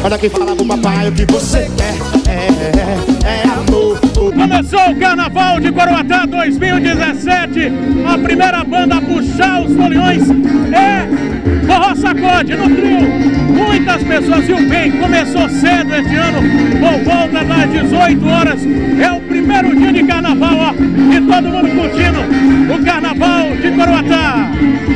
Olha quem fala pro papai o que você quer. É amor. Começou o Carnaval de Coroatá 2017. A primeira banda a puxar os foliões é Forró Sacode no trio. Muitas pessoas viu bem, começou cedo este ano, por volta das 18 horas. É o primeiro dia de Carnaval, ó, e todo mundo curtindo o Carnaval de Coroatá.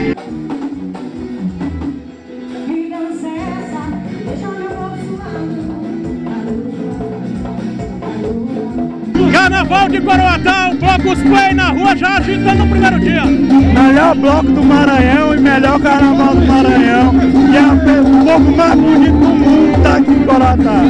Carnaval de Coroatá, o Bloco Play na rua já agitando no primeiro dia. Melhor bloco do Maranhão e melhor carnaval do Maranhão. E é o povo mais bonito do mundo tá aqui em Coroatá.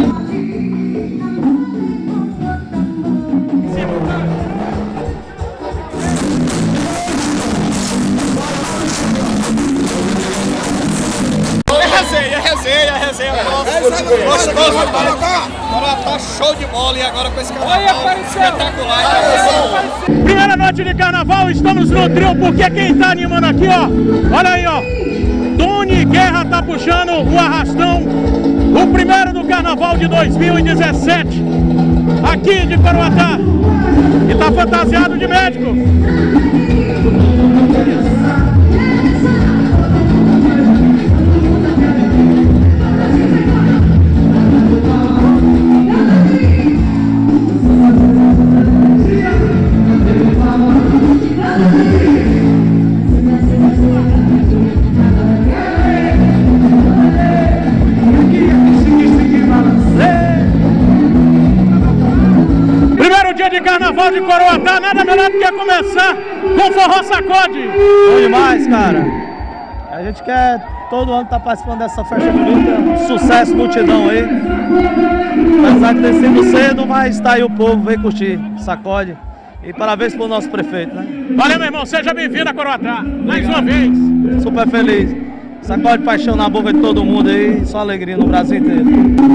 É resenha. Gostoso, Coroatá, show de bola, e agora com esse carnaval espetacular. Primeira noite de Carnaval, estamos no trio, porque quem tá animando aqui, ó, olha aí, ó, Tony Guerra tá puxando o arrastão, o primeiro do Carnaval de 2017, aqui de Coroatá, e tá fantasiado de médico. De Carnaval de Coroatá, nada melhor do que começar com Forró Sacode. Bom demais, cara. A gente quer todo ano estar participando dessa festa bonita, sucesso, multidão aí. Apesar de ter sido cedo, mas tá aí o povo, vem curtir, sacode. E parabéns pro nosso prefeito, né? Valeu, meu irmão, seja bem-vindo a Coroatá, mais uma vez. Super feliz. Sacode paixão na boca de todo mundo aí, só alegria no Brasil inteiro.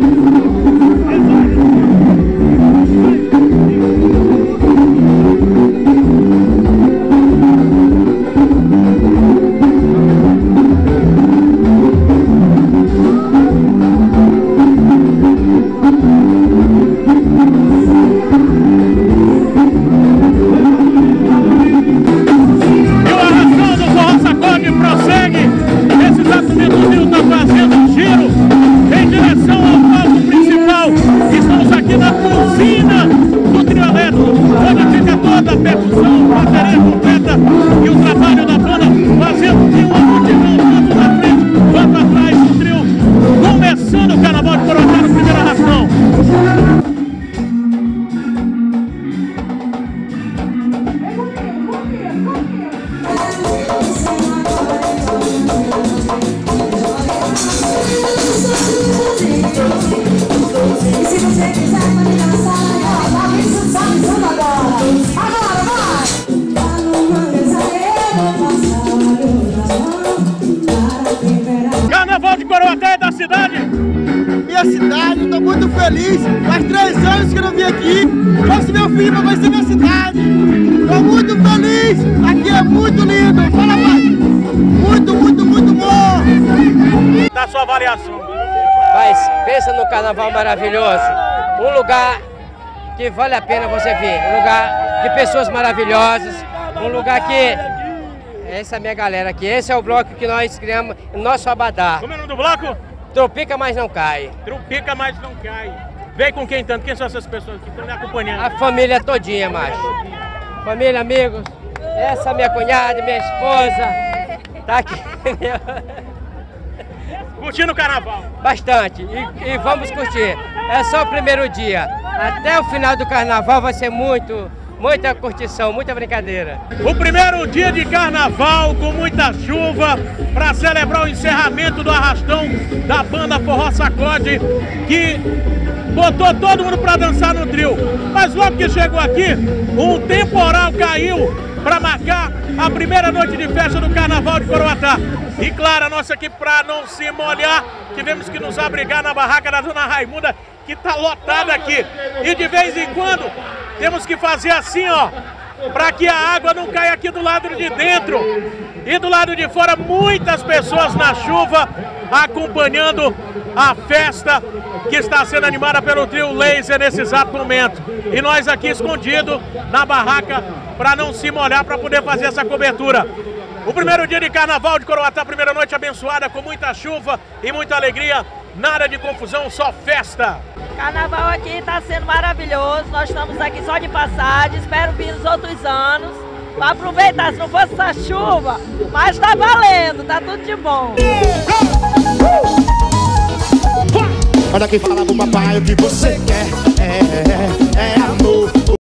Carnaval de Coroatá é da cidade? Minha cidade, eu tô muito feliz. Faz 3 anos que eu não vim aqui. Trouxe meu filho pra conhecer minha cidade. Tô muito feliz. Aqui é muito lindo. Fala, pai. Muito bom. Dá sua avaliação. Mas pensa no carnaval maravilhoso. Um lugar que vale a pena você vir. Um lugar de pessoas maravilhosas. Um lugar que... Essa é a minha galera aqui. Esse é o bloco que nós criamos, nosso Abadá. Como é o nome do bloco? Tropica, mas não cai. Tropica, mas não cai. Vem com quem tanto? Quem são essas pessoas que estão me acompanhando? A família todinha, macho. Família, amigos. Essa é minha cunhada, minha esposa. Tá aqui. Curtindo o carnaval? Bastante. E vamos curtir. É só o primeiro dia. Até o final do carnaval vai ser muita curtição, muita brincadeira. O primeiro dia de carnaval com muita chuva para celebrar o encerramento do arrastão da banda Forró Sacode, que botou todo mundo para dançar no trio. Mas logo que chegou aqui, um temporal caiu para marcar a primeira noite de festa do Carnaval de Coroatá. E claro, a nossa equipe, para não se molhar, tivemos que nos abrigar na barraca da Dona Raimunda, que está lotada aqui. E de vez em quando temos que fazer assim, ó, para que a água não caia aqui do lado de dentro. E do lado de fora, muitas pessoas na chuva acompanhando a festa que está sendo animada pelo trio Laser nesse exato momento. E nós aqui escondidos na barraca para não se molhar, para poder fazer essa cobertura. O primeiro dia de carnaval de Coroatá, primeira noite abençoada com muita chuva e muita alegria. Nada de confusão, só festa. Carnaval aqui está sendo maravilhoso. Nós estamos aqui só de passagem. Espero vir nos outros anos para aproveitar. Se não fosse essa chuva, mas está valendo, tá tudo de bom. Olha quem fala pro papai o que você quer. É amor.